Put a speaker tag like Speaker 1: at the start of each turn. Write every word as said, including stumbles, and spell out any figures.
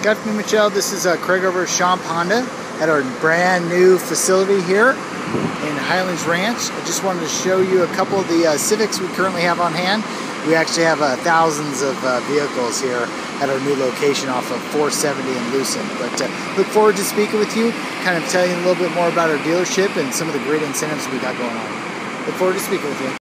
Speaker 1: Good afternoon, Michelle. This is uh, Craig over at Schomp Honda at our brand new facility here in Highlands Ranch. I just wanted to show you a couple of the uh, Civics we currently have on hand. We actually have uh, thousands of uh, vehicles here at our new location off of four seventy in Lucent. But uh, look forward to speaking with you, kind of telling you a little bit more about our dealership and some of the great incentives we got going on. Look forward to speaking with you.